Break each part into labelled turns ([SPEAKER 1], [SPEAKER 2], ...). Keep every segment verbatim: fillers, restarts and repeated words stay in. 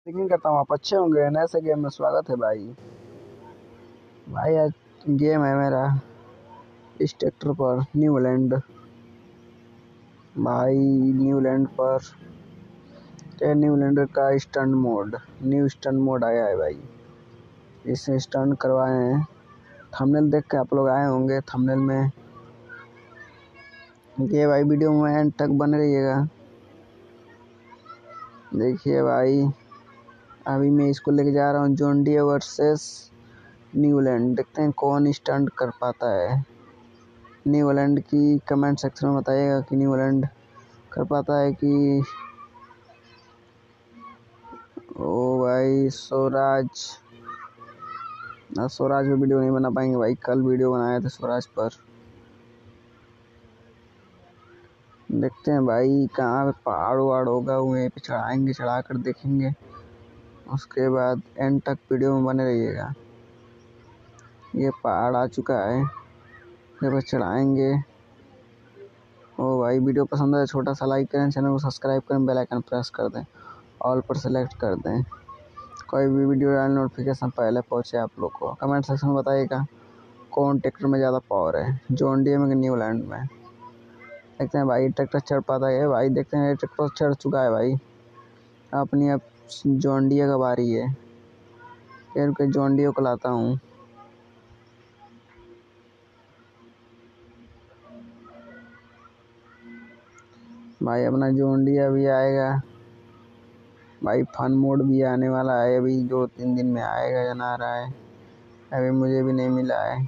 [SPEAKER 1] यकीन करता हूँ आप अच्छे होंगे। नए से गेम में स्वागत है भाई। भाई आज गेम है मेरा इस ट्रैक्टर पर न्यूलैंड। भाई न्यूलैंड पर ये न्यूलैंड का stunt mode new stunt mode आया है भाई। इससे स्टंट करवाए हैं। थंबनेल देख के आप लोग आए होंगे। थंबनेल में ये भाई वीडियो में एंड तक बने रहिएगा। देखिए भाई अभी मैं इसको लेके जा रहा हूँ जॉन डीरे वर्सेस न्यूलैंड। देखते हैं कौन स्टंट कर पाता है। न्यूलैंड की कमेंट सेक्शन में बताइएगा कि न्यूलैंड कर पाता है कि ओ भाई स्वराज। ना स्वराज पे वीडियो नहीं बना पाएंगे भाई। कल वीडियो बनाए थे स्वराज पर। देखते हैं भाई कहाँ पे पहाड़ वहाड़ होगा वहीं पे चढ़ाएंगे, चढ़ा कर देखेंगे। उसके बाद एंड तक वीडियो में बने रहिएगा। ये पहाड़ आ चुका है, ये बस चढ़ाएंगे। ओ भाई वीडियो पसंद है छोटा सा लाइक करें, चैनल को सब्सक्राइब करें, बेल आइकन प्रेस कर दें, ऑल पर सेलेक्ट कर दें। कोई भी वीडियो डाल नोटिफिकेशन पहले पहुंचे आप लोग को। कमेंट सेक्शन में बताइएगा कौन ट्रैक्टर में ज़्यादा पावर है, जॉन डीरे में कि न्यूलैंड में। देखते हैं भाई ट्रैक्टर चढ़ पाता है भाई। देखते हैं ट्रैक्टर चढ़ चुका है भाई। अपनी अब जॉन डीरे का बारी है। फिर के जॉन डीरे को लाता हूँ। भाई अपना जॉन डीरे भी आएगा भाई। फन मोड भी आने वाला है अभी दो तीन दिन में आएगा या ना आ रहा है अभी मुझे भी नहीं मिला है।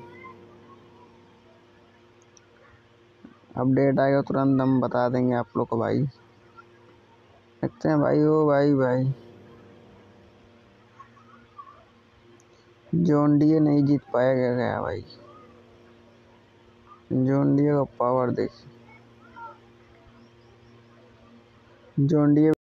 [SPEAKER 1] अपडेट आएगा तुरंत हम बता देंगे आप लोग को भाई। देखते हैं भाई। ओ भाई भाई जॉन डीरे नहीं जीत पाया गया भाई। जॉन डीरे का पावर देख। John Deere